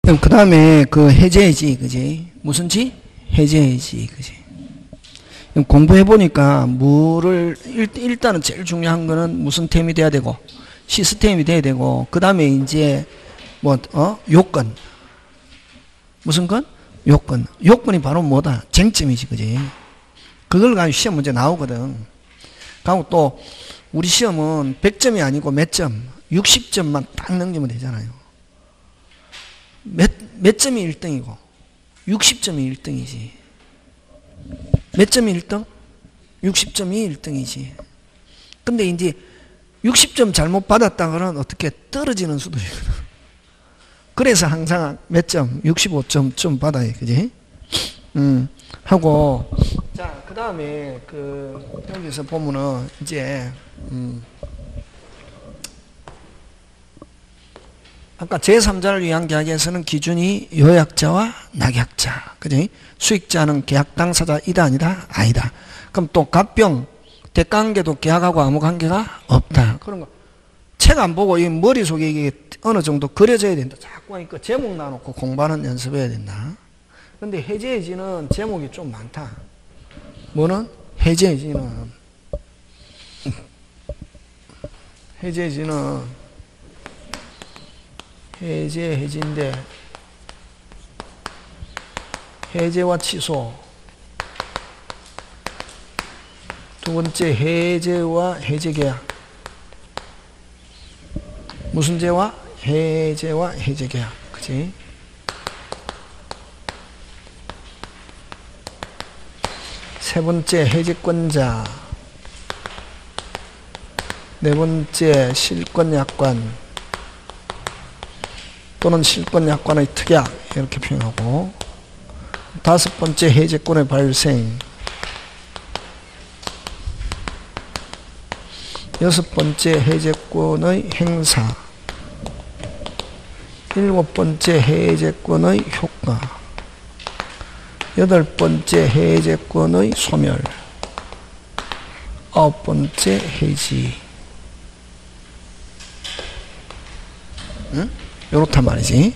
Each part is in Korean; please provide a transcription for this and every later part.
그 다음에 그 해제지, 그지? 무슨 지? 해제지, 그지? 공부해보니까 물을, 일단은 제일 중요한 거는 무슨 템이 돼야 되고, 시스템이 돼야 되고, 그 다음에 이제, 요건. 무슨 건? 요건. 요건이 바로 뭐다? 쟁점이지, 그지? 그걸 가지고 시험 문제 나오거든. 그리고 또, 우리 시험은 100점이 아니고 몇 점? 60점만 딱 넘기면 되잖아요. 몇 점이 1등이고 60점이 1등이지. 몇 점이 1등? 60점이 1등이지. 근데 이제 60점 잘못 받았다 그러면 어떻게 떨어지는 수도 있거든. 그래서 항상 몇 점? 65점 좀 받아야, 그지? 하고, 자, 그 다음에, 여기서 보면은, 이제, 아까 제3자를 위한 계약에서는 기준이 요약자와 낙약자, 그지? 수익자는 계약 당사자 이다 아니다? 아니다. 그럼 또 갑병, 대가관계도 계약하고 아무 관계가 없다. 그런 거. 책 안 보고 이 머릿속에 이게 어느 정도 그려져야 된다. 자꾸 하니까 제목 놔놓고 공부하는 연습해야 된다. 근데 해제해지는 제목이 좀 많다. 뭐는? 해제해지는 해제인데 해제와 취소, 두 번째 해제와 해제계약. 무슨 제와? 해제와 해제계약, 그치? 세 번째 해제권자, 네 번째 실권약관 또는 실권약관의 특약, 이렇게 표현하고, 다섯 번째 해제권의 발생, 여섯 번째 해제권의 행사, 일곱 번째 해제권의 효과, 여덟 번째 해제권의 소멸, 아홉 번째 해지. 응? 요렇단 말이지.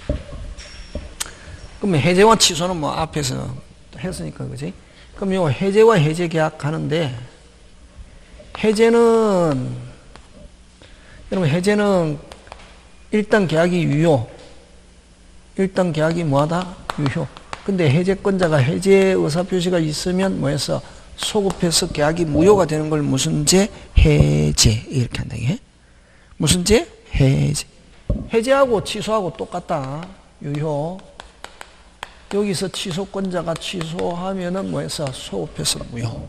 그럼 해제와 취소는 뭐 앞에서 했으니까, 그지? 그럼 요 해제와 해제 계약 하는데, 해제는, 여러분, 해제는 일단 계약이 유효. 일단 계약이 뭐하다? 유효. 근데 해제권자가 해제 의사표시가 있으면 뭐해서 소급해서 계약이 무효가 되는 걸 무슨 제? 해제. 이렇게 한다, 이게. 무슨 제? 해제. 해제하고 취소하고 똑같다. 유효. 여기서 취소권자가 취소하면은 뭐해서 소급해서 무효.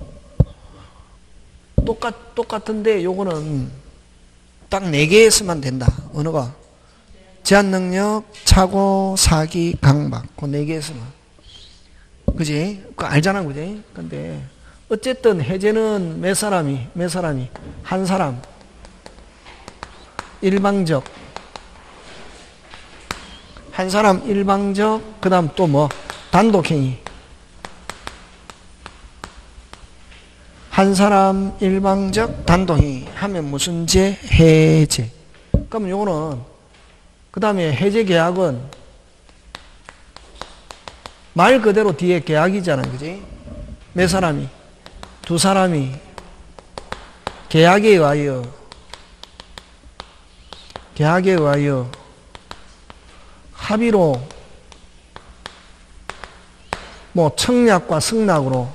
똑같은데 요거는 딱 4개에서만 된다. 어느 거? 제한능력, 차고, 사기, 강박. 그 4개에서만. 그지? 그거 알잖아, 그지? 근데 어쨌든 해제는 몇 사람이? 한 사람. 일방적. 한 사람 일방적, 그 다음 또 뭐? 단독행위. 한 사람 일방적 단독행위 하면 무슨 제? 해제. 그럼 요거는, 그 다음에 해제 계약은 말 그대로 뒤에 계약이잖아, 그지? 몇 사람이? 두 사람이 계약에 의하여 합의로 뭐 청약과 승낙으로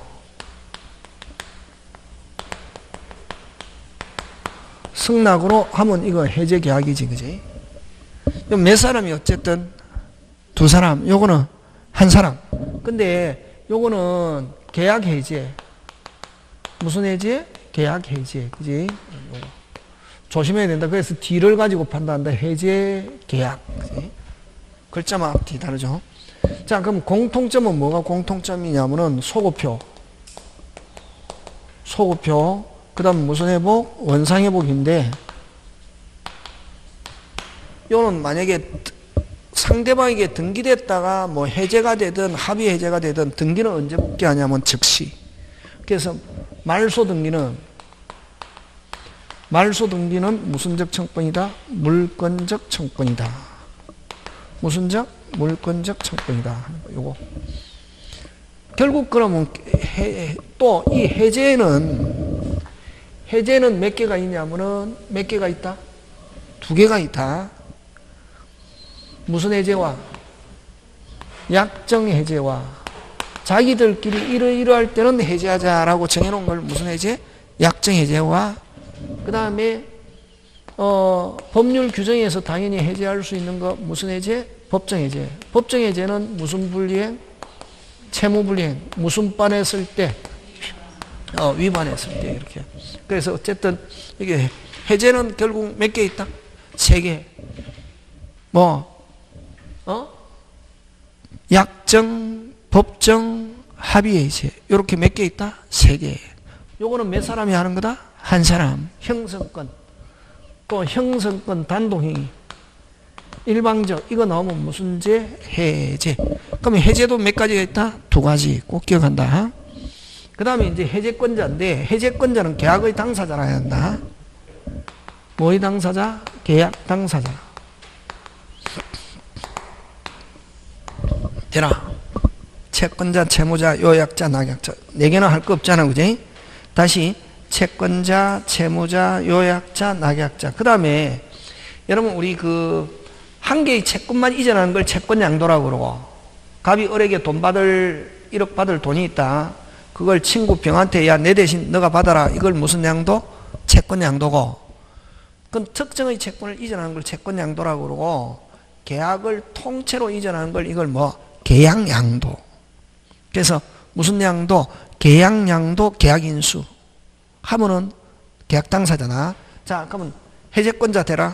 하면 이거 해제 계약이지, 그지? 몇 사람이 어쨌든 두 사람, 요거는 한 사람. 근데 요거는 계약 해제. 무슨 해제? 계약 해제, 그지? 조심해야 된다. 그래서 D를 가지고 판단한다. 해제 계약, 그지? 글자만 앞뒤 다르죠? 자, 그럼 공통점은 뭐가 공통점이냐면은 소급표, 그 다음 무슨 회복? 원상회복인데, 요는 만약에 상대방에게 등기됐다가 뭐 해제가 되든 합의 해제가 되든 등기는 언제 복귀하냐면 즉시. 그래서 말소 등기는 무슨적 청권이다? 물권적 청권이다. 무슨적? 물권적 청권이다. 요거. 결국 그러면 또 이 해제는 몇 개가 있냐면은 몇 개가 있다? 2개가 있다. 무슨 해제와? 약정 해제와 자기들끼리 이러이러할 때는 해제하자라고 정해놓은 걸 무슨 해제? 약정 해제와 그 다음에 법률 규정에서 당연히 해제할 수 있는 거 무슨 해제? 법정 해제. 법정 해제는 무슨 불이행? 채무 불이행. 무슨 반했을 때? 위반했을 때 이렇게. 그래서 어쨌든 이게 해제는 결국 몇 개 있다? 3개. 약정, 법정, 합의 해제. 이렇게 몇 개 있다? 3개. 요거는 몇 사람이 하는 거다? 한 사람. 형성권. 또 형성권 단독행위. 일방적. 이거 나오면 무슨 제? 해제. 그러면 해제도 몇 가지가 있다? 2가지. 꼭 기억한다. 그 다음에 이제 해제권자인데, 해제권자는 계약의 당사자라 해야 한다. 뭐의 당사자? 계약 당사자. 되나? 채권자, 채무자, 요약자, 낙약자. 4개는 할 거 없잖아, 그지? 다시, 채권자, 채무자, 요약자, 낙약자. 그 다음에, 여러분, 우리 한 개의 채권만 이전하는 걸 채권양도라고 그러고, 갑이 을에게 1억 받을 돈이 있다. 그걸 친구 병한테, 야, 내 대신 너가 받아라. 이걸 무슨 양도? 채권양도고. 그건 특정의 채권을 이전하는 걸 채권양도라고 그러고, 계약을 통째로 이전하는 걸 이걸 계약양도. 그래서 무슨 양도? 계약양도, 계약인수. 하면은 계약 당사잖아. 자, 그러면 해제권자 되라.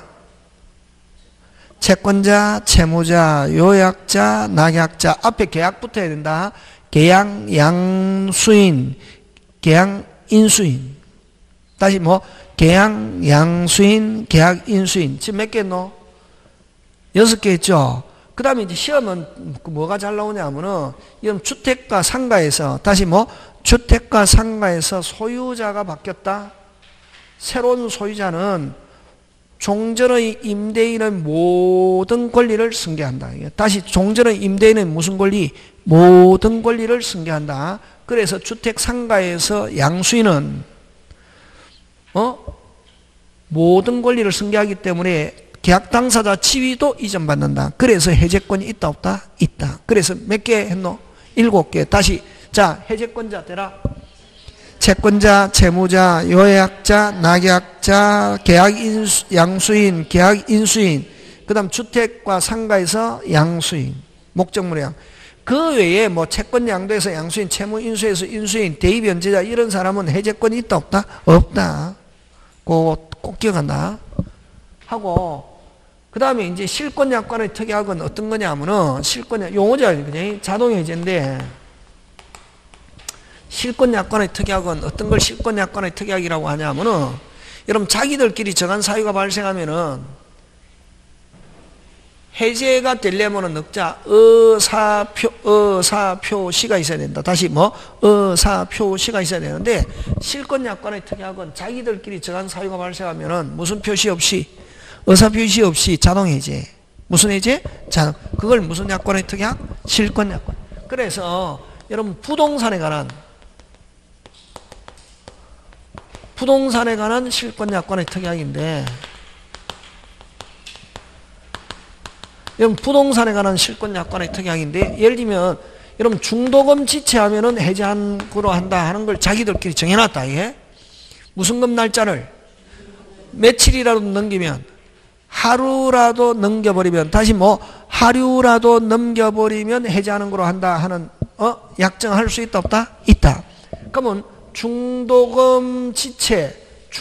채권자, 채무자, 요약자, 낙약자. 앞에 계약부터 해야 된다. 계약 양수인, 계약 인수인. 다시 계약 양수인, 계약 인수인. 지금 몇 개 했노? 6개 했죠. 그 다음에 이제 시험은 뭐가 잘 나오냐 하면은, 이런 주택과 상가에서, 다시 주택과 상가에서 소유자가 바뀌었다. 새로운 소유자는 종전의 임대인의 모든 권리를 승계한다. 다시 종전의 임대인의 무슨 권리? 모든 권리를 승계한다. 그래서 주택 상가에서 양수인은 모든 권리를 승계하기 때문에 계약 당사자 지위도 이전받는다. 그래서 해제권이 있다 없다? 있다. 그래서 몇 개 했노? 7개. 다시 자, 해제권자 되라. 채권자, 채무자, 요약자, 낙약자, 계약 양수인, 계약 인수인, 그 다음 주택과 상가에서 양수인, 목적물의 양. 그 외에 채권 양도에서 양수인, 채무 인수에서 인수인, 대입 연체자 이런 사람은 해제권이 있다 없다? 없다. 그거 꼭 기억한다. 하고 그 다음에 이제 실권 약관의 특약은 어떤 거냐 하면은 용어죠. 그냥 자동해제인데 실권 약관의 특약은 어떤 걸 실권 약관의 특약이라고 하냐 하면은 여러분 자기들끼리 정한 사유가 발생하면은 해제가 되려면은 넉자 의사표시가 있어야 된다. 다시 의사표시가 있어야 되는데 실권 약관의 특약은 자기들끼리 정한 사유가 발생하면은 무슨 표시 없이 의사표시 없이 자동해제. 무슨 해제? 자동. 그걸 무슨 약관의 특약? 실권 약관. 그래서 여러분 부동산에 관한 실권 약관의 특약인데 여러분 부동산에 관한 실권 약관의 특약인데 예를 들면 여러분 중도금 지체하면은 해제한 거로 한다 하는 걸 자기들끼리 정해놨다. 이게 무슨 금 날짜를 며칠이라도 넘기면 하루라도 넘겨버리면 다시 하루라도 넘겨버리면 해제하는 거로 한다 하는 약정할 수 있다 없다? 있다. 그러면 중도금 지체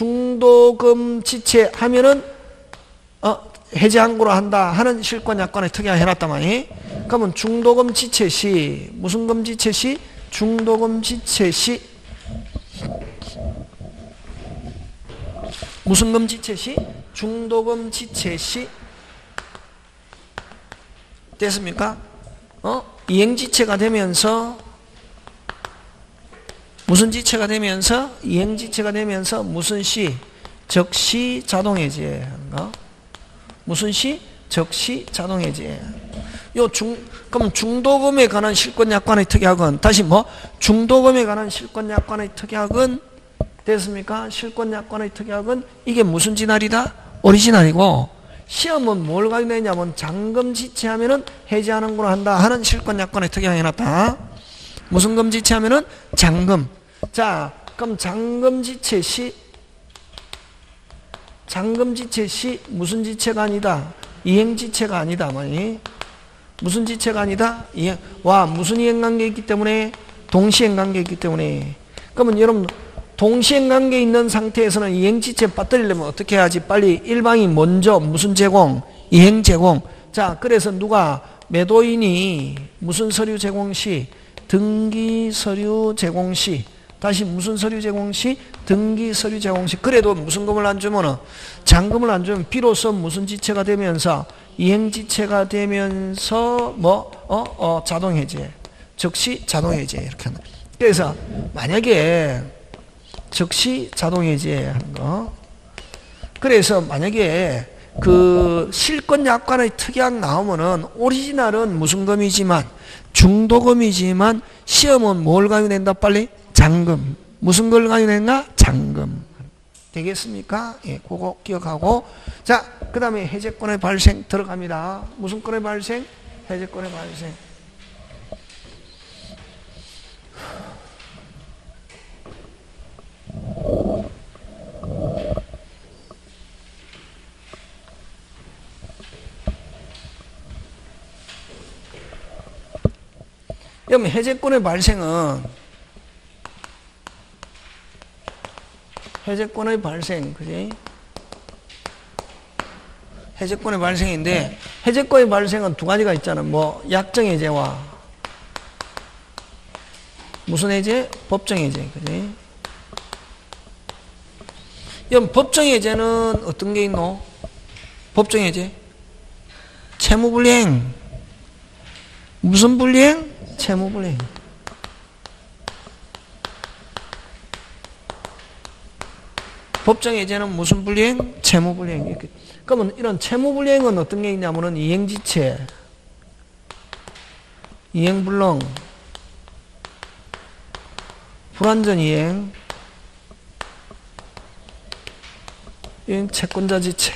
하면은 해제한 거로 한다 하는 실권 약관에 특약을 해놨단 말이에요. 그러면 중도금 지체 시 무슨 금 지체 시? 중도금 지체 시 무슨 금 지체 시? 중도금 지체 시 됐습니까? 이행지체가 되면서 무슨 지체가 되면서 이행지체가 되면서 무슨 시? 적시 자동해제 하는 거. 무슨 시? 적시 자동해제. 그럼 중도금에 관한 실권약관의 특약은, 다시 중도금에 관한 실권약관의 특약은, 됐습니까? 실권약관의 특약은, 이게 무슨 진할이다? 오리지널이고, 시험은 뭘 가지고 내냐면, 잔금 지체하면은 해지하는 걸로 한다 하는 실권약관의 특약이 해놨다. 무슨 금 지체하면은? 잔금. 자, 그럼 잔금 지체 시 무슨 지체가 아니다? 이행 지체가 아니다. 무슨 지체가 아니다? 무슨 이행관계에 있기 때문에? 동시행관계에 있기 때문에. 그러면 여러분, 동시행관계에 있는 상태에서는 이행지체 빠뜨리려면 어떻게 해야지? 빨리 일방이 먼저 무슨 제공? 이행 제공. 자, 그래서 누가 매도인이 무슨 서류 제공 시? 등기 서류 제공 시. 다시 무슨 서류 제공 시? 등기 서류 제공 시. 그래도 무슨 금을 안 주면은, 잔금을 안 주면 비로소 무슨 지체가 되면서? 이행지체가 되면서 자동해제. 즉시 자동해제. 이렇게 한다. 그래서 만약에 즉시 자동해제 하는 거. 그래서 만약에 그 실권약관의 특약 나오면은 오리지널은 무슨 금이지만 중도금이지만 시험은 뭘 가지고 낸다? 빨리? 잔금. 무슨 걸 가지고 낸다? 잔금. 되겠습니까? 예, 그거 기억하고. 자, 그 다음에 해제권의 발생 들어갑니다. 무슨 권의 발생? 해제권의 발생. 그럼 해제권의 발생은 해제권의 발생, 그지? 해제권의 발생인데 해제권의 발생은 두 가지가 있잖아. 약정 해제와 무슨 해제? 법정 해제, 그지? 그럼 법정 해제는 어떤 게 있노? 법정 해제? 채무불이행. 무슨 불이행? 채무불이행. 법정 해제는 무슨 불이행? 채무불이행. 이렇게. 그러면 이런 채무불이행은 어떤 게 있냐면은 이행지체, 이행불능, 불완전이행, 채권자지체.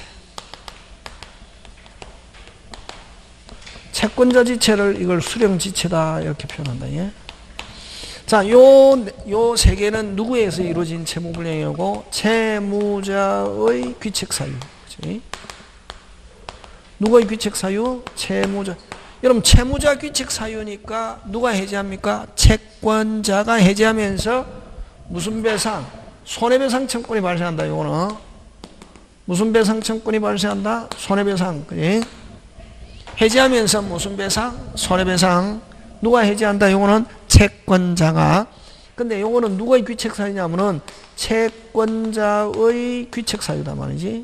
채권자지체를 이걸 수령지체다 이렇게 표현한다. 예? 자, 요 세 개는 누구에 의해서 이루어진 채무불이행이고 채무자의 귀책사유. 그치? 누구의 귀책사유? 채무자. 여러분 채무자 귀책사유니까 누가 해제합니까? 채권자가 해제하면서 무슨 배상? 손해배상 청구권이 발생한다. 이거는 무슨 배상 청구권이 발생한다? 손해배상. 그치? 해제하면서 무슨 배상? 손해배상. 누가 해제한다? 이거는 채권자가. 근데 이거는 누구의 귀책사유냐면은 채권자의 귀책사유다 말이지.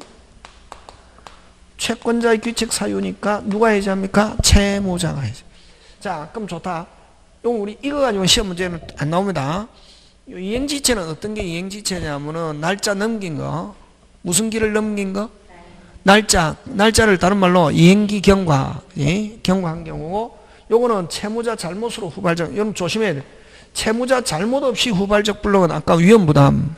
채권자의 귀책사유니까 누가 해제합니까? 채무자가 해제. 자, 그럼 좋다. 우리 이거 가지고 시험 문제는 안 나옵니다. 이행지체는 어떤 게 이행지체냐면은 날짜 넘긴 거. 무슨 기를 넘긴 거? 날짜를 다른 말로 이행기 경과. 예? 경과한 경우고 요거는 채무자 잘못으로 후발적. 여러분 조심해야 돼. 채무자 잘못 없이 후발적 불능은 아까 위험부담.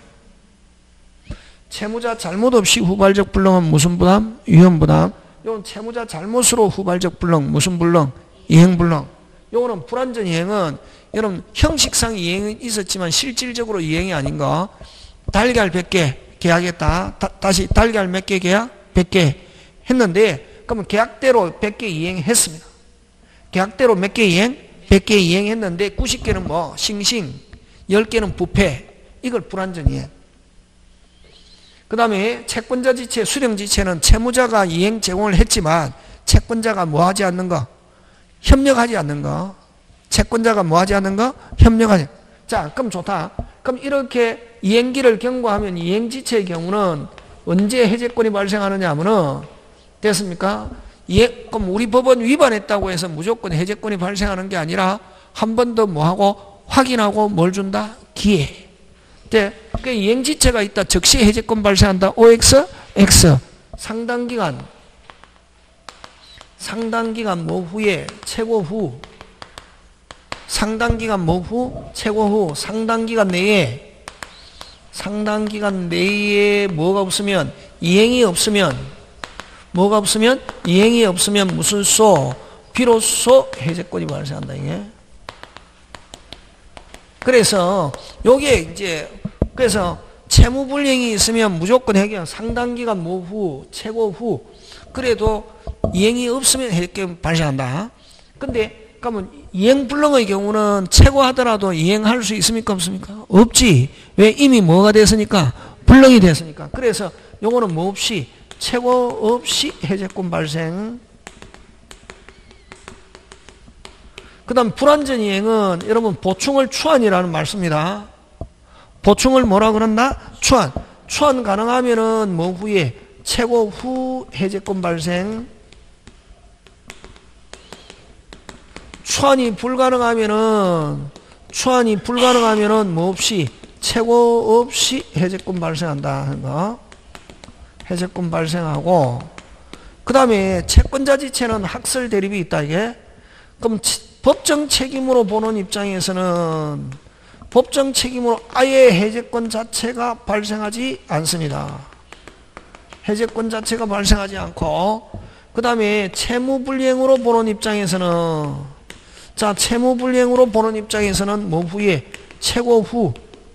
채무자 잘못 없이 후발적 불능은 무슨 부담? 위험부담. 요건 채무자 잘못으로 후발적 불능 무슨 불능? 이행불능. 요거는 불완전 이행은 여러분 형식상 이행은 있었지만 실질적으로 이행이 아닌 거. 달걀 100개 계약했다. 다시 달걀 몇 개 계약? 100개 했는데 그러면 계약대로 100개 이행했습니다. 계약대로 몇 개 이행? 100개 이행했는데 90개는 싱싱, 10개는 부패. 이걸 불완전 이행. 그 다음에 채권자 지체, 수령 지체는 채무자가 이행 제공을 했지만 채권자가 뭐하지 않는 거? 협력하지 않는 거. 채권자가 뭐하지 않는 거? 협력하지. 자, 그럼 좋다. 그럼 이렇게 이행기를 경고하면 이행지체의 경우는 언제 해제권이 발생하느냐 하면은 됐습니까? 그럼 우리 법원 위반했다고 해서 무조건 해제권이 발생하는 게 아니라 한 번 더 뭐하고 확인하고 뭘 준다? 기회. 그 이행지체가 있다. 즉시 해제권 발생한다. OX, X. 상당 기간. 상당 기간 뭐 후에 최고 후, 상당 기간 뭐 후, 최고 후, 상당 기간 내에 뭐가 없으면, 이행이 없으면, 뭐가 없으면, 이행이 없으면 무슨 소, 비로소 해제권이 발생한다, 이게. 그래서 요게 이제, 그래서 채무불이행이 있으면 무조건 해결, 상당 기간 뭐 후, 최고 후, 그래도 이행이 없으면 해제권이 발생한다. 근데 그러면 이행불능의 경우는 최고하더라도 이행할 수 있습니까? 없습니까? 없지. 왜? 이미 뭐가 됐으니까? 불능이 됐으니까. 그래서 요거는 뭐 없이, 최고 없이 해제권 발생. 그 다음 불완전 이행은 여러분 보충을 추한이라는 말 씁니다. 보충을 뭐라 그런다? 추한. 추한 가능하면은 뭐 후에 최고 후 해제권 발생. 추한이 불가능하면은 뭐 없이 최고 없이 해제권 발생한다 하는 거. 해제권 발생하고, 그 다음에 채권자지체는 학설 대립이 있다, 이게. 그럼 법정 책임으로 보는 입장에서는 법정 책임으로 아예 해제권 자체가 발생하지 않습니다. 해제권 자체가 발생하지 않고, 그 다음에 채무불이행으로 보는 입장에서는, 자, 채무불이행으로 보는 입장에서는 뭐 후에 최고 후,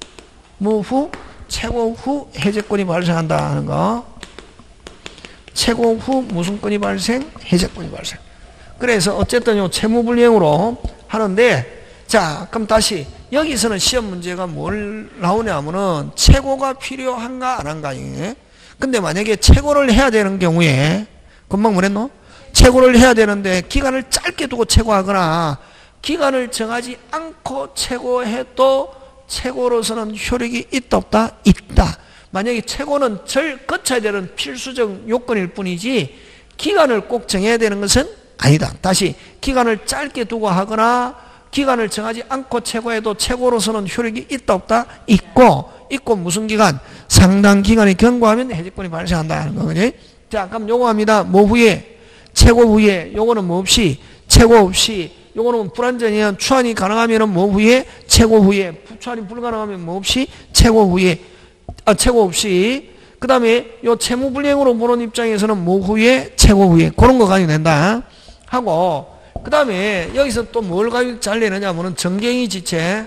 최고 후 해제권이 발생한다 하는 거. 최고 후 무슨 권이 발생? 해제권이 발생. 그래서 어쨌든 요 채무불이행으로 하는데, 자, 그럼 다시 여기서는 시험 문제가 뭘 나오냐면은 최고가 필요한가 안 한가. 근데 만약에 최고를 해야 되는 경우에, 금방 뭐랬노? 최고를 해야 되는데 기간을 짧게 두고 최고하거나 기간을 정하지 않고 최고해도 최고로서는 효력이 있다 없다? 있다. 만약에 최고는 거쳐야 되는 필수적 요건일 뿐이지 기간을 꼭 정해야 되는 것은 아니다. 다시 기간을 짧게 두고 하거나 기간을 정하지 않고 최고해도 최고로서는 효력이 있다 없다? 있고 무슨 기간? 상당 기간이 경과하면 해제권이 발생한다는 거, 그지? 자, 그럼 요거 합니다. 뭐 후에? 최고 후에. 요거는 뭐 없이? 최고 없이. 요거는 불완전이면 추한이 가능하면 뭐 후에? 최고 후에. 추한이 불가능하면 뭐 없이? 최고 후에. 최고 없이. 그 다음에 요 채무불이행으로 보는 입장에서는 뭐 후에? 최고 후에. 그런 거 가지고 된다. 하고, 그 다음에 여기서 또 뭘 가지고 잘 내느냐 하면은 정갱이 지체.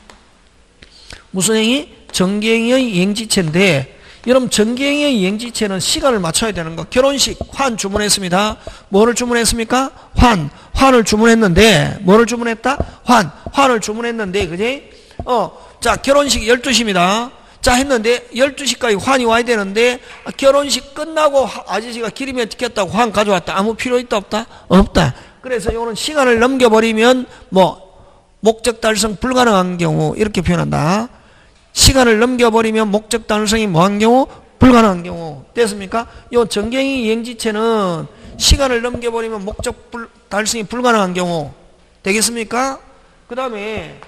무슨 행위? 정갱이의 이행지체인데, 여러분 정갱이의 이행지체는 시간을 맞춰야 되는 거. 결혼식 환 주문했습니다. 뭐를 주문했습니까? 환을 주문했는데, 뭐를 주문했다? 환을 주문했는데, 그지? 자, 결혼식 12시입니다. 자, 했는데 12시까지 환이 와야 되는데 결혼식 끝나고 아저씨가 기름에 튀겼다고 환 가져왔다. 아무 필요 있다 없다? 없다. 그래서 이거는 시간을 넘겨버리면 목적 달성 불가능한 경우 이렇게 표현한다. 시간을 넘겨버리면 목적 달성이 뭐한 경우? 불가능한 경우. 됐습니까? 이 정갱이 이행지체는 시간을 넘겨버리면 목적 달성이 불가능한 경우. 되겠습니까? 그 다음에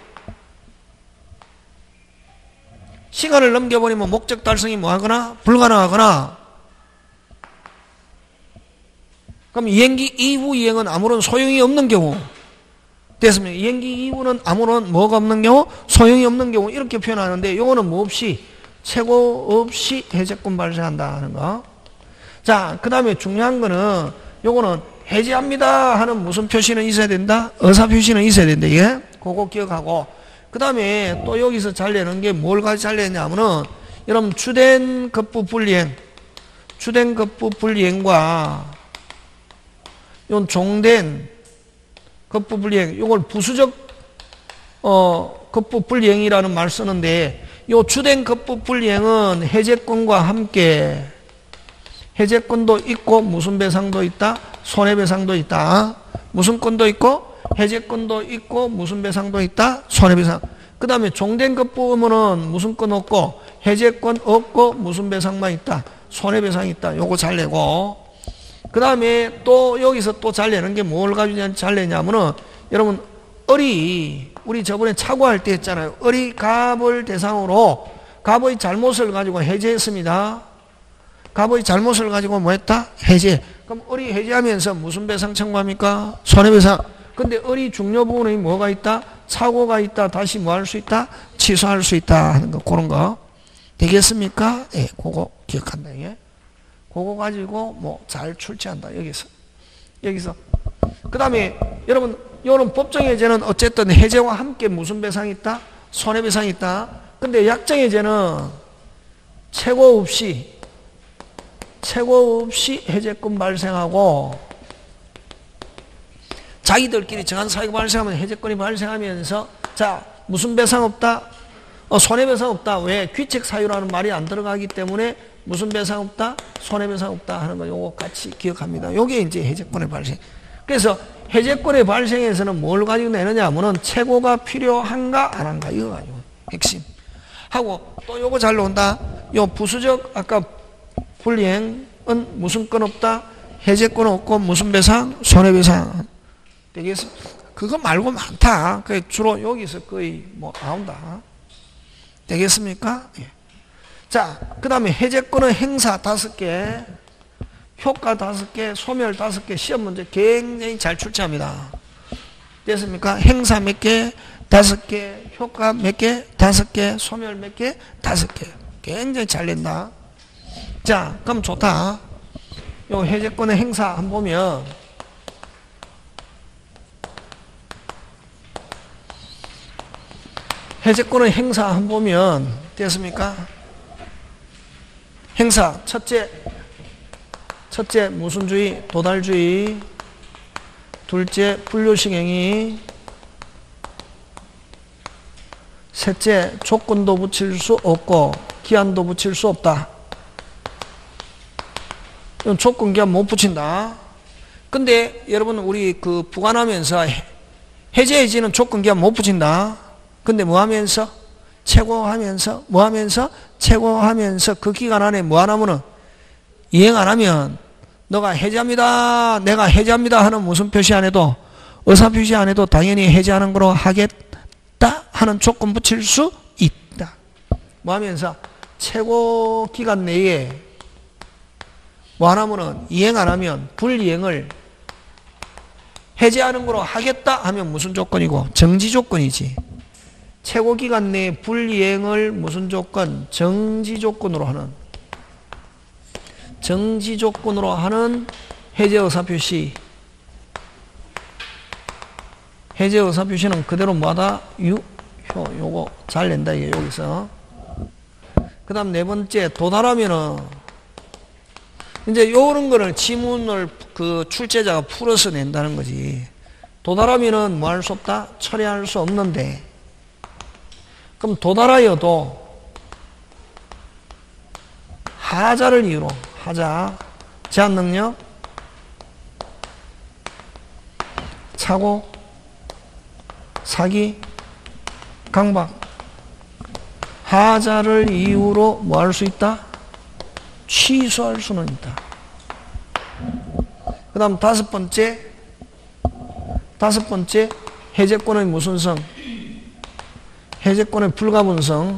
시간을 넘겨버리면 목적 달성이 뭐하거나? 불가능하거나. 그럼 이행기 이후 이행은 아무런 소용이 없는 경우. 됐습니까? 이행기 이후는 아무런 뭐가 없는 경우? 소용이 없는 경우. 이렇게 표현하는데 요거는 뭐 없이? 최고 없이 해제권 발생한다 하는 거. 자, 그 다음에 중요한 거는 요거는 해제합니다 하는 무슨 표시는 있어야 된다? 의사 표시는 있어야 된다. 예? 그거 기억하고. 그 다음에 또 여기서 잘 내는 게 뭘 가지고 잘 내냐면은 여러분 주된 급부 불이행과 요 종된 급부 불이행, 요걸 부수적 급부 불이행이라는 말 쓰는데, 요 주된 급부 불이행은 해제권과 함께 해제권도 있고 무슨 배상도 있다? 손해배상도 있다. 무슨 권도 있고 해제권도 있고 무슨 배상도 있다? 손해배상. 그 다음에 종된 급부음은 무슨 권 없고 해제권 없고 무슨 배상만 있다? 손해배상이 있다. 요거 잘 내고, 그 다음에 또 여기서 또 잘 내는 게 뭘 가지고 잘 내냐면은 여러분 우리 저번에 차고할 때 했잖아요. 갑을 대상으로 갑의 잘못을 가지고 해제했습니다. 갑의 잘못을 가지고 뭐 했다? 해제. 그럼 을이 해제하면서 무슨 배상 청구합니까? 손해배상. 근데 을이 중요 부분에 뭐가 있다? 착오가 있다. 다시 뭐 할 수 있다? 취소할 수 있다 하는 거, 그런 거 되겠습니까? 예, 그거 기억한다. 이게 그거 가지고 뭐 잘 출제한다. 여기서 그 다음에 여러분, 요런 법정해제는 어쨌든 해제와 함께 무슨 배상이 있다? 손해배상이 있다. 근데 약정해제는 최고 없이 해제권 발생하고, 자기들끼리 정한 사유가 발생하면 해제권이 발생하면서, 자, 무슨 배상 없다? 손해배상 없다. 왜? 귀책 사유라는 말이 안 들어가기 때문에 무슨 배상 없다? 손해배상 없다 하는 거 요거 같이 기억합니다. 요게 이제 해제권의 발생. 그래서 해제권의 발생에서는 뭘 가지고 내느냐 하면은 최고가 필요한가 안 한가 이거 가지고 핵심 하고, 또 요거 잘 나온다. 요 부수적 아까 불이행은 무슨 건 없다? 해제권 없고 무슨 배상? 손해배상 되겠습니다. 그거 말고 많다. 그 주로 여기서 거의 뭐 나온다. 되겠습니까? 예. 자, 그 다음에 해제권의 행사 5개, 효과 5개, 소멸 5개, 시험 문제 굉장히 잘 출제합니다. 됐습니까? 행사 몇 개? 5개, 효과 몇 개? 5개, 소멸 몇 개? 5개. 굉장히 잘 낸다. 자, 그럼 좋다. 요 해제권의 행사 한번 보면, 해제권의 행사 한번 보면, 됐습니까? 행사, 첫째, 무슨주의? 도달주의. 둘째, 불효식 행위. 셋째, 조건도 붙일 수 없고 기한도 붙일 수 없다. 이건 조건 기한 못 붙인다. 근데 여러분, 우리 그 부관하면서 해제해지는 조건 기한 못 붙인다. 근데 뭐 하면서? 최고하면서, 뭐 하면서? 최고하면서 그 기간 안에 뭐 안 하면은, 이행 안 하면 너가 해제합니다, 내가 해제합니다 하는 무슨 표시 안 해도, 의사 표시 안 해도 당연히 해제하는 거로 하겠다 하는 조건 붙일 수 있다. 뭐 하면서? 최고 기간 내에 뭐 안 하면은, 이행 안 하면 불이행을 해제하는 거로 하겠다 하면 무슨 조건이고? 정지 조건이지. 최고 기간 내에 불이행을 무슨 조건? 정지 조건으로 하는 해제 의사표시. 해제 의사표시는 그대로 뭐하다? 유효. 요거 잘 낸다, 이게 여기서. 그 다음 네 번째, 도달하면은, 이제 요런 거를 지문을 그 출제자가 풀어서 낸다는 거지. 도달하면은 뭐 할 수 없다? 처리할 수 없는데, 그럼 도달하여도 하자를 이유로, 하자, 제한 능력, 착오, 사기, 강박, 하자를 이유로 뭐 할 수 있다? 취소할 수는 있다. 그 다음 다섯 번째, 해제권의 무슨 성? 해제권의 불가분성.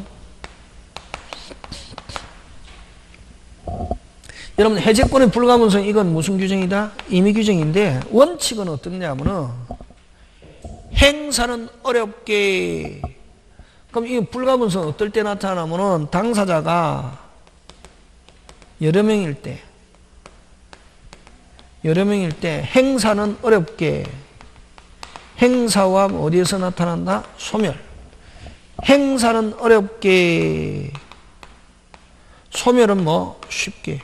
여러분, 해제권의 불가분성, 이건 무슨 규정이다? 임의 규정인데, 원칙은 어떻냐 하면은, 행사는 어렵게. 그럼 이 불가분성 어떨 때 나타나면은, 당사자가 여러 명일 때, 행사는 어렵게. 행사와 어디에서 나타난다? 소멸. 행사는 어렵게, 소멸은 뭐 쉽게.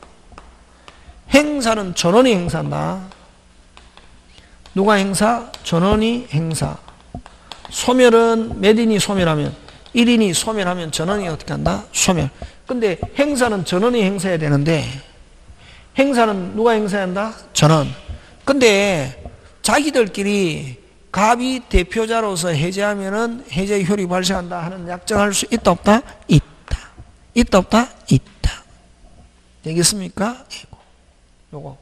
행사는 전원이 행사한다. 누가 행사? 전원이 행사. 소멸은 몇 인이 소멸하면? 1인이 소멸하면 전원이 어떻게 한다? 소멸. 근데 행사는 전원이 행사해야 되는데, 행사는 누가 행사해야 한다? 전원. 근데 자기들끼리 갑이 대표자로서 해제하면은 해제 효력이 발생한다 하는 약정할 수 있다 없다? 있다. 있다 없다? 있다. 되겠습니까? 요거.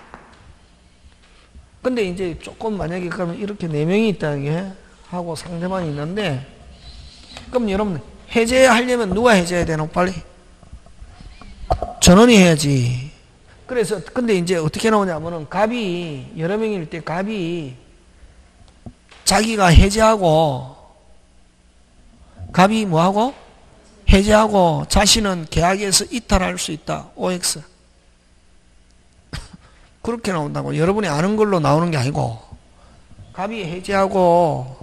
근데 이제 조금 만약에 그러면 이렇게 4명이 있다는 게 하고 상대방이 있는데, 그럼 여러분 해제하려면 누가 해제해야 되노? 빨리 전원이 해야지. 그래서 근데 이제 어떻게 나오냐면은 갑이 여러 명일 때 갑이 자기가 해제하고 갑이 뭐하고 해제하고 자신은 계약에서 이탈할 수 있다. OX. 그렇게 나온다고. 여러분이 아는 걸로 나오는 게 아니고 갑이 해제하고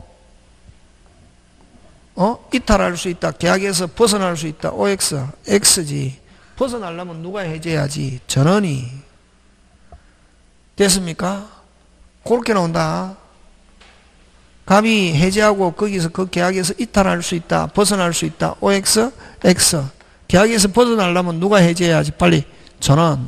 이탈할 수 있다. 계약에서 벗어날 수 있다. OX. X지. 벗어나려면 누가 해제해야지? 전원이. 됐습니까? 그렇게 나온다. 갑이 해제하고 거기서 그 계약에서 이탈할 수 있다. 벗어날 수 있다. OX, X. 계약에서 벗어나려면 누가 해제해야지? 빨리 전원.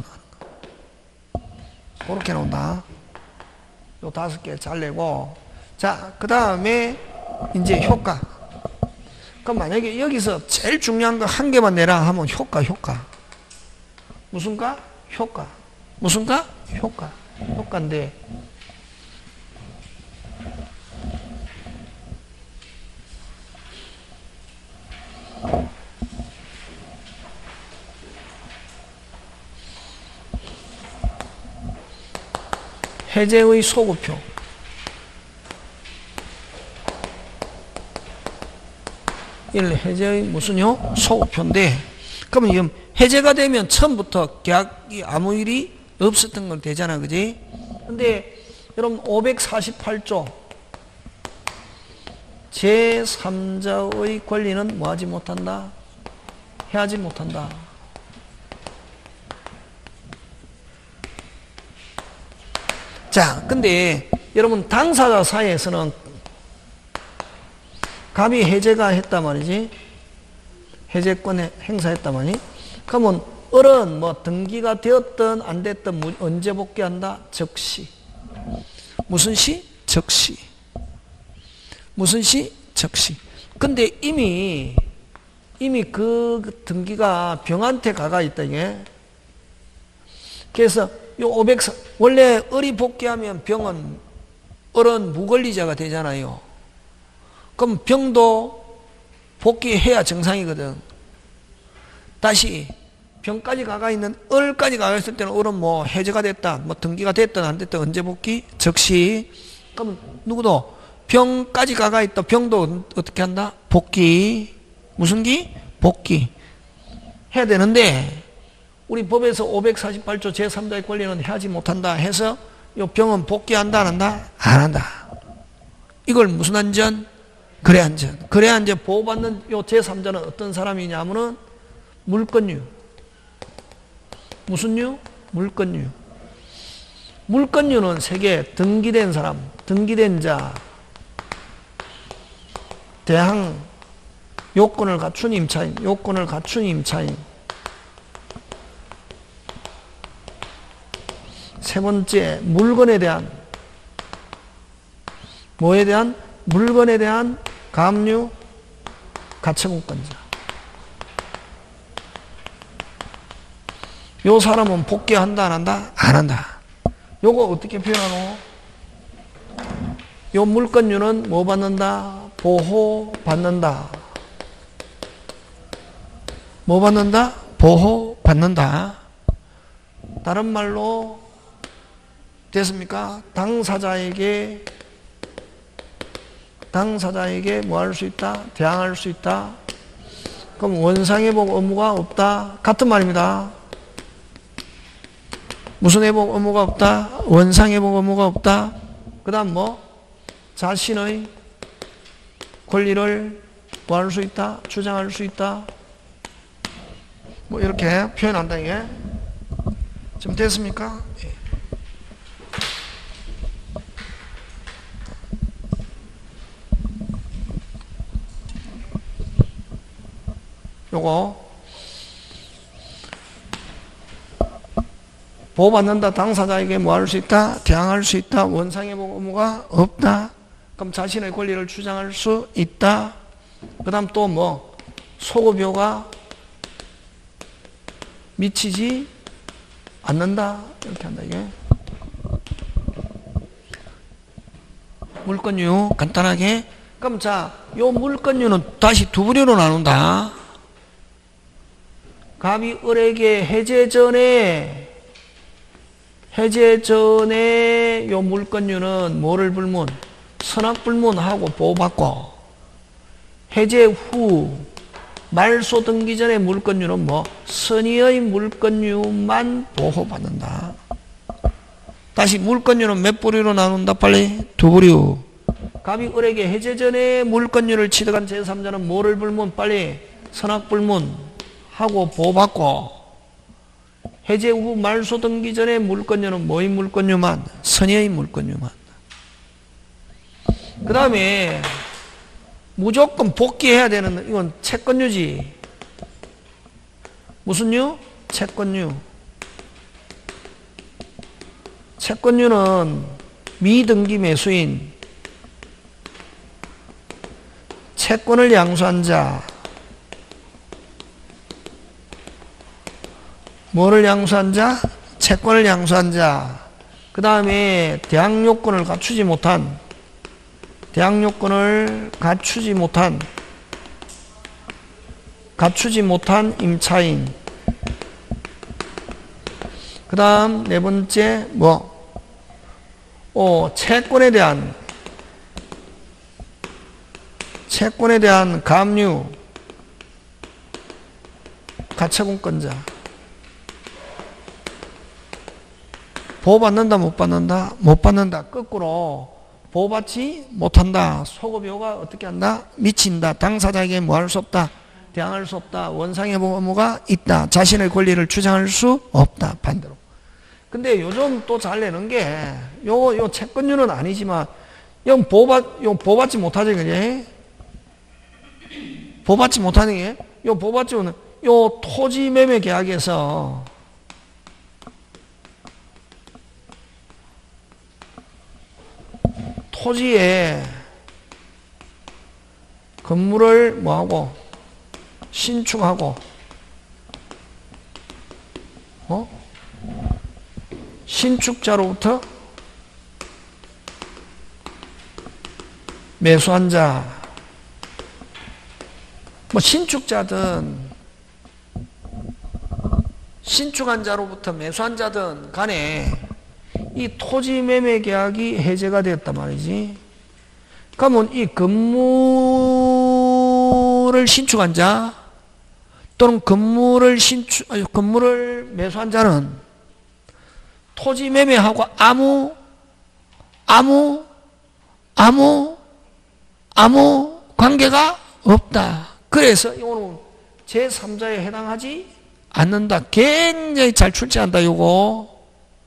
그렇게 나온다. 요 5개 잘 내고. 자, 그 다음에 이제 효과. 그럼 만약에 여기서 제일 중요한 거 한 개만 내라 하면 효과. 무슨 가? 효과. 무슨 가? 효과. 효과인데 해제의 소구표. 해제의 무슨요? 소구표인데, 그러면 지금 해제가 되면 처음부터 계약이 아무 일이 없었던 건 되잖아, 그지? 근데 여러분 548조 제3자의 권리는 뭐하지 못한다? 해하지 못한다. 자, 근데 여러분 당사자 사이에서는 갑이 해제가 했단 말이지. 해제권 행사했단 말이지. 그러면 을은 뭐 등기가 되었든 안 됐든 언제 복귀한다? 즉시. 무슨 시? 즉시. 무슨 시? 즉시. 근데 이미 그 등기가 병한테 가가 있다, 이게. 그래서 요 504, 원래 을이 복귀하면 을은 무권리자가 되잖아요. 그럼 병도 복귀해야 정상이거든. 다시 병까지 가가 있는 을까지 가가 있을 때는 을은 뭐 해제가 됐다, 뭐 등기가 됐든 안 됐든 언제 복귀? 즉시. 그럼 누구도 병까지 가가 있다. 병도 어떻게 한다? 복귀. 무슨 기? 복귀. 해야 되는데 우리 법에서 548조 제3자의 권리는 하지 못한다 해서 이 병은 복귀한다 안 한다? 안 한다. 이걸 무슨 안전? 거래안전. 거래안전 보호받는 이 제3자는 어떤 사람이냐면은 물권유. 무슨 유? 물권유. 물권유는 세계 등기된 사람, 등기된 자, 대항, 요건을 갖춘 임차인, 요건을 갖춘 임차인. 세 번째, 물건에 대한, 뭐에 대한? 물건에 대한 가압류, 가처분권자. 요 사람은 복귀한다 안 한다? 안 한다. 요거 어떻게 표현하노? 요 물권유는 뭐 받는다? 보호받는다. 뭐 받는다? 보호받는다. 다른 말로 됐습니까? 당사자에게 뭐 할 수 있다? 대항할 수 있다. 그럼 원상회복 의무가 없다. 같은 말입니다. 무슨 회복 의무가 없다? 원상회복 의무가 없다. 그 다음 뭐? 자신의 권리를 뭐 할 수 있다? 주장할 수 있다. 뭐 이렇게 표현한다, 이게. 좀 됐습니까? 예. 요거 보호받는다. 당사자에게 뭐 할 수 있다? 대항할 수 있다. 원상회복 의무가 없다. 그럼 자신의 권리를 주장할 수 있다. 그 다음 또 뭐? 소급료가 미치지 않는다. 이렇게 한다, 이게. 물권유, 간단하게. 그럼 자, 요 물권유는 다시 두 부류로 나눈다. 갑이 을에게 해제 전에 해제 전에 요 물권유는 뭐를 불문? 선악불문하고 보호받고, 해제 후 말소 등기 전에 물권유는 뭐? 선의의 물권유만 보호받는다. 다시 물권유는 몇 부류로 나눈다 빨리? 두 부류. 갑이 을에게 해제 전에 물권유를 취득한 제3자는 뭐를 불문? 빨리 선악불문하고 보호받고, 해제 후 말소 등기 전에 물권유는 뭐의 물권유만? 선의의 물권유만. 그 다음에 무조건 복귀해야 되는 이건 채권유지. 무슨 유? 채권유. 채권유는 미등기 매수인, 채권을 양수한 자, 뭐를 양수한 자? 채권을 양수한 자. 그 다음에 대항요건을 갖추지 못한, 대항요건을 갖추지 못한 임차인. 그 다음 네 번째 뭐? 채권에 대한 감유, 가처분권자. 보호받는다 못 받는다? 못 받는다. 거꾸로 보호받지 못한다. 소급요가 어떻게 한다? 미친다. 당사자에게 뭐 할 수 없다? 대항할 수 없다. 원상회복 의무가 있다. 자신의 권리를 주장할 수 없다. 반대로. 근데 요즘 또 잘 내는 게 요 채권유는 아니지만 요 보호받지 못하지 그게? 보호받지 못하는 게 요 보호받지 못하는 요 토지 매매 계약에서 토지에 건물을 뭐하고 신축하고 신축자로부터 매수한 자, 뭐 신축자든 신축한 자로부터 매수한 자든 간에 이 토지 매매 계약이 해제가 되었단 말이지. 그러면 이 건물을 신축한 자 또는 건물을 매수한 자는 토지 매매하고 아무 관계가 없다. 그래서 이거는 제3자에 해당하지 않는다. 굉장히 잘 출제한다. 요거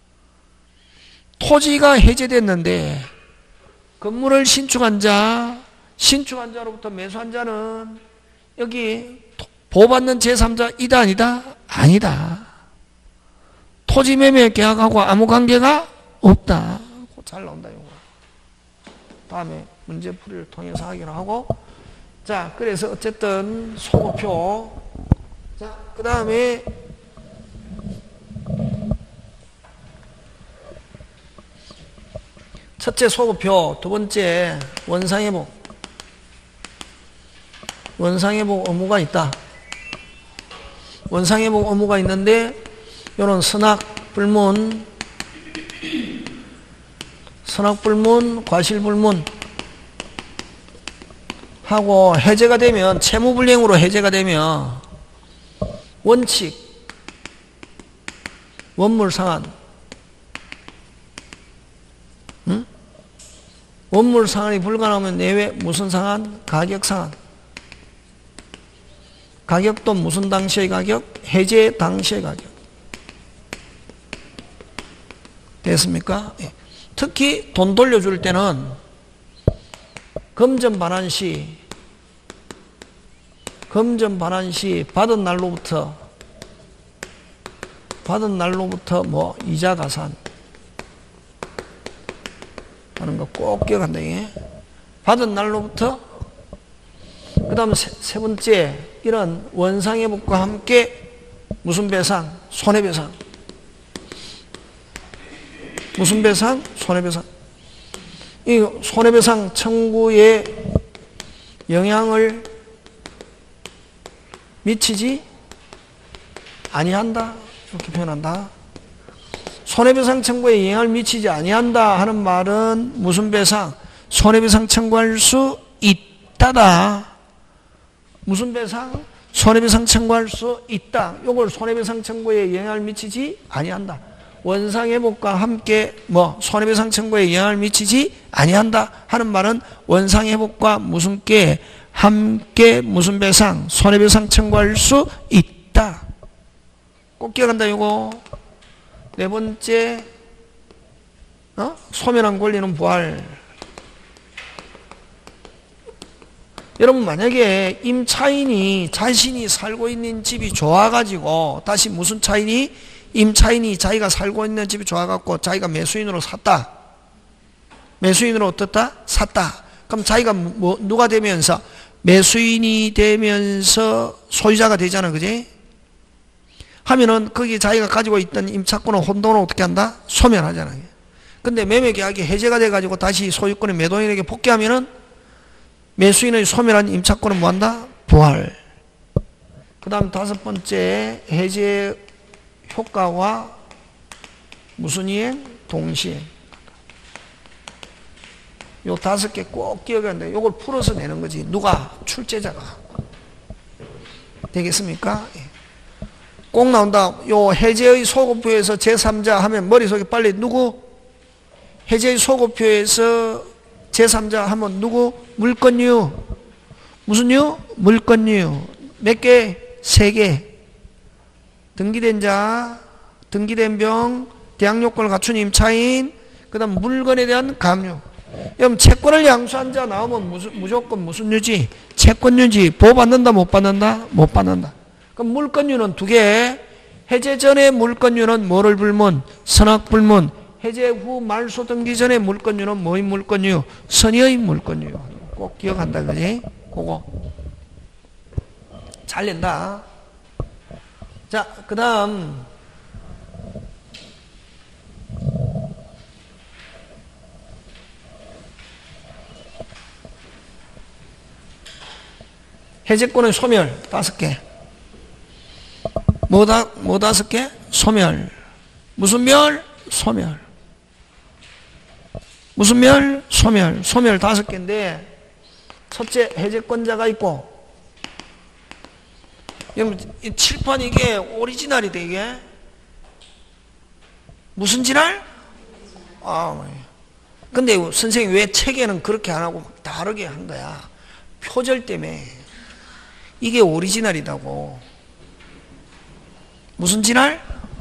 토지가 해제됐는데 건물을 신축한 자로부터 매수한 자는 여기 보호받는 제3자 이다 아니다? 아니다. 토지 매매 계약하고 아무 관계가 없다. 잘 나온다. 요거. 다음에 문제풀이를 통해서 하기로 하고, 자, 그래서 어쨌든 소급표. 자, 그 다음에 첫째 소급표, 두 번째 원상회복. 원상회복 의무가 있다. 원상회복 의무가 있는데 이런 선악불문, 과실불문 하고 해제가 되면, 채무불이행으로 해제가 되면 원칙, 원물상한, 원물상한이 불가능하면 내외 무슨 상한? 가격상한. 가격도 무슨 당시의 가격? 해제 당시의 가격. 됐습니까? 예. 특히 돈 돌려줄 때는 검전 반환 시 받은 날로부터 뭐 이자 가산 하는 거 꼭 기억한다. 이게. 받은 날로부터, 그 다음 세 번째, 이런 원상회복과 함께 무슨 배상? 손해배상. 무슨 배상? 손해배상. 이 손해배상 청구에 영향을 미치지 아니한다. 이렇게 표현한다. 손해배상 청구에 영향을 미치지 아니한다 하는 말은 무슨 배상? 손해배상 청구할 수 있다다. 무슨 배상? 손해배상 청구할 수 있다. 요걸 손해배상 청구에 영향을 미치지 아니한다. 원상회복과 함께 손해배상 청구에 영향을 미치지 아니한다 하는 말은 원상회복과 무슨 게 함께 무슨 배상? 손해배상 청구할 수 있다. 꼭 기억한다 요거. 네 번째, 소멸한 권리는 부활. 여러분 만약에 임차인이 자신이 살고 있는 집이 좋아가지고 다시 무슨 차인이? 임차인이 자기가 살고 있는 집이 좋아갖고 자기가 매수인으로 샀다. 매수인으로 어떻다? 샀다. 그럼 자기가 누가 되면서? 매수인이 되면서 소유자가 되잖아. 그지? 하면은 거기 자기가 가지고 있던 임차권을 혼돈을 어떻게 한다? 소멸하잖아. 근데 매매계약이 해제가 돼가지고 다시 소유권을 매도인에게 복귀하면은 매수인의 소멸한 임차권은 뭐한다? 부활. 그 다음 다섯 번째, 해제 효과와 무슨 이행? 동시행. 요 다섯 개 꼭 기억해야 하는데 요걸 풀어서 내는 거지. 누가? 출제자가. 되겠습니까? 꼭 나온다. 요 해제의 소급표에서 제3자 하면 머릿속에 빨리 누구? 해제의 소급표에서 제3자 하면 누구? 물권유. 무슨 유? 물권유. 몇 개? 3개. 등기된 자, 등기된 병, 대항요건을 갖춘 임차인, 그 다음 물건에 대한 감유. 그럼 채권을 양수한 자 나오면 무조건 무슨 유지? 채권유지. 보호받는다 못 받는다? 못 받는다. 그럼 물권유는 2개. 해제 전에 물권유는 뭐를 불문? 선악불문. 해제 후 말소 등기 전에 물권유는 뭐의 물권유? 선의의 물권유. 꼭 기억한다 그지? 그거 잘 낸다. 자, 그 다음 해제권의 소멸 5개. 뭐 5개? 소멸. 무슨 멸? 소멸. 무슨 멸? 소멸. 소멸 5개인데 첫째 해제권자가 있고, 이 칠판 이게 오리지널이다. 이게 무슨 진할? 근데 선생님 왜 책에는 그렇게 안 하고 다르게 한 거야? 표절 때문에. 이게 오리지널이라고. 무슨 진할?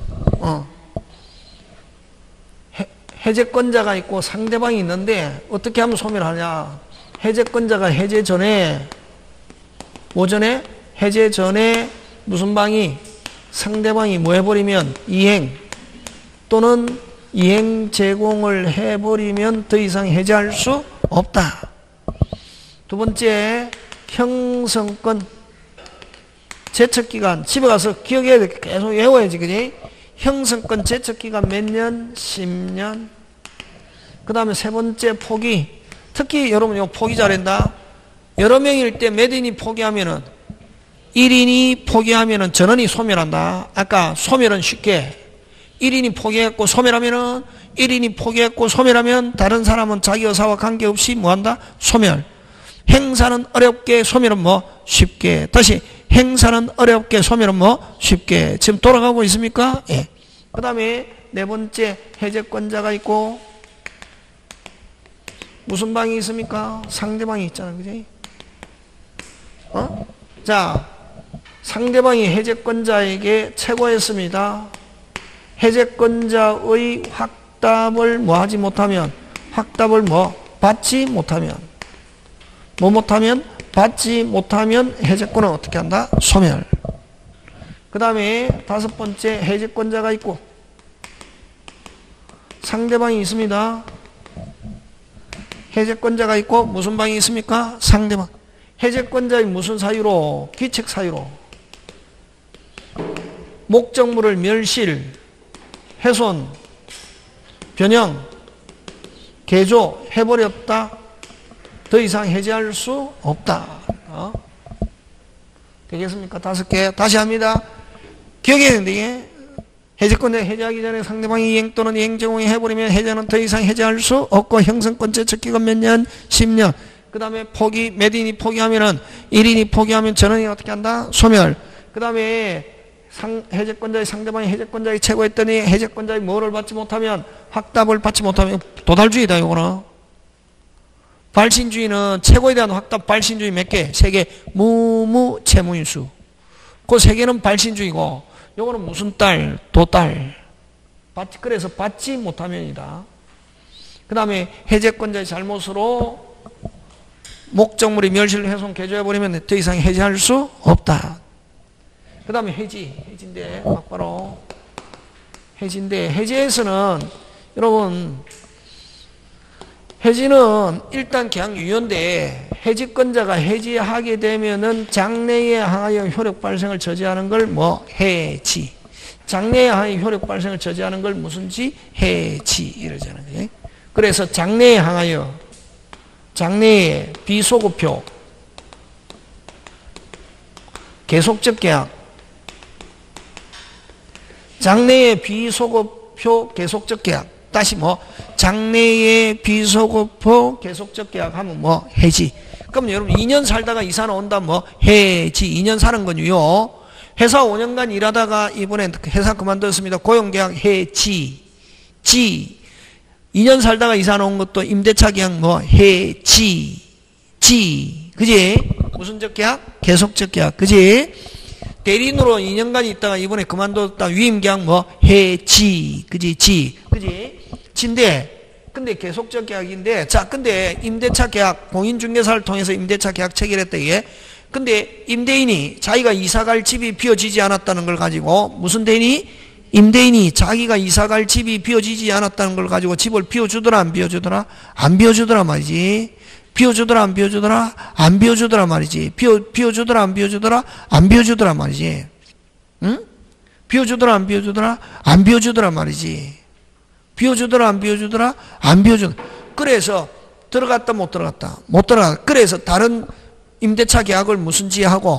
해제권자가 있고 상대방이 있는데 어떻게 하면 소멸하냐? 해제권자가 해제 전에 뭐 전에? 해제 전에 무슨 방이? 상대방이 뭐 해버리면 이행 또는 이행 제공을 해버리면 더 이상 해제할 수 없다. 두 번째, 형성권 제척기간. 집에 가서 기억해야 돼. 계속 외워야지. 그지? 형성권 제척기간 몇 년? 10년. 그 다음에 세 번째, 포기. 특히 여러분 이거 포기 잘한다. 여러 명일 때 몇 인이 포기하면은 1인이 포기하면은 전원이 소멸한다. 아까 소멸은 쉽게 1인이 포기했고 소멸하면은 1인이 포기했고 소멸하면 다른 사람은 자기 의사와 관계없이 뭐한다? 소멸. 행사는 어렵게, 소멸은 뭐? 쉽게. 다시 행사는 어렵게, 소멸은 뭐? 쉽게. 지금 돌아가고 있습니까? 예. 그 다음에 네 번째, 해제권자가 있고 무슨 방이 있습니까? 상대방이 있잖아. 그지? 자, 상대방이 해제권자에게 최고했습니다. 해제권자의 확답을 뭐 하지 못하면, 확답을 뭐? 받지 못하면. 뭐 못하면? 받지 못하면 해제권은 어떻게 한다? 소멸. 그 다음에 다섯 번째, 해제권자가 있고 상대방이 있습니다. 해제권자가 있고 무슨 방이 있습니까? 상대방. 해제권자의 무슨 사유로? 귀책 사유로. 목적물을 멸실, 훼손, 변형, 개조 해버렸다. 더 이상 해제할 수 없다. 되겠습니까? 5개. 다시 합니다. 기억해야 되는데, 이게 해제권자 해제하기 전에 상대방이 이행 또는 이행 제공이 해버리면 해제는 더 이상 해제할 수 없고 형성권자 적기가 몇 년? 10년. 그 다음에 포기, 몇 인이 포기하면은 1인이 포기하면 전원이 어떻게 한다? 소멸. 그 다음에 해제권자의 상대방이 해제권자에게 최고했더니 해제권자의 뭐를 받지 못하면 확답을 받지 못하면 도달주의다. 요거는 발신주의는 최고에 대한 확답 발신주의 몇 개? 3개. 무무 채무인수. 그 3개는 발신주의고 요거는 무슨 딸? 도딸. 그래서 받지 못하면이다. 그 다음에 해제권자의 잘못으로 목적물이 멸실 훼손 개조해버리면 더 이상 해제할 수 없다. 그 다음에 해지인데 막바로 해지인데 해지에서는 여러분 해지는 일단 그냥 유효인데 해지권자가 해지하게 되면은 장래에 하여 효력 발생을 저지하는 걸 뭐 해지, 장래에 하여 효력 발생을 저지하는 걸 무슨지 해지 이러잖아요. 그래? 그래서 장래에 향하여 장래에 비소급표 계속적 계약, 장래에 비소급표 계속적 계약, 다시 뭐 장래에 비소급표 계속적 계약하면 뭐 해지. 그럼 여러분 2년 살다가 이사 나온다 뭐 해지. 2년 사는 건 유효. 회사 5년간 일하다가 이번에 회사 그만뒀습니다. 고용계약 해지. 2년 살다가 이사 나온 것도 임대차 계약 뭐 해지. 그지? 무슨적 계약? 계속적 계약. 그지? 대리인으로 2년간 있다가 이번에 그만뒀다 위임계약 뭐 해지. 그지? 근데 계속적 계약인데, 자, 근데 임대차 계약, 공인중개사를 통해서 임대차 계약 체결했다, 이게. 근데 임대인이 자기가 이사갈 집이 비어지지 않았다는 걸 가지고, 무슨 대인이? 임대인이 자기가 이사갈 집이 비어지지 않았다는 걸 가지고 집을 비워주더라, 안 비워주더라? 안 비워주더라 말이지. 비워주더라, 안 비워주더라? 안 비워주더라 말이지. 비워주더라, 안 비워주더라? 안 비워주더라 말이지. 응? 비워주더라, 안 비워주더라? 안 비워주더라 말이지. 비워주더라 안 비워주더라? 안 비워주더라. 그래서 들어갔다 못 들어갔다? 못 들어갔다. 그래서 다른 임대차 계약을 무슨지 하고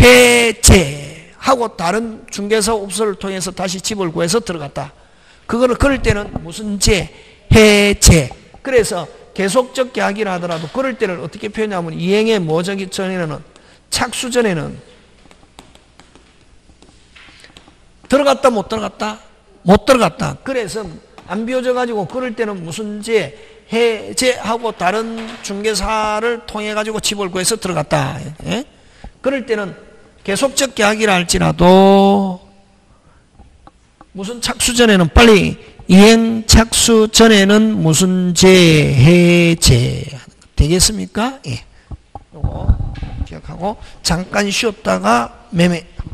해제하고 다른 중개사업소를 통해서 다시 집을 구해서 들어갔다. 그거를 그럴 때는 무슨지 해제. 그래서 계속적 계약이라 하더라도 그럴 때는 어떻게 표현하면 이행의 뭐저기 전에는 착수 전에는 들어갔다 못 들어갔다? 못 들어갔다. 그래서 안 비워져 가지고 그럴 때는 무슨지 해제하고 다른 중개사를 통해 가지고 집을 구해서 들어갔다. 예? 그럴 때는 계속적 계약이라 할지라도 무슨 착수 전에는 빨리 이행 착수 전에는 무슨지 해제 되겠습니까? 예. 요거 기억하고 잠깐 쉬었다가 매매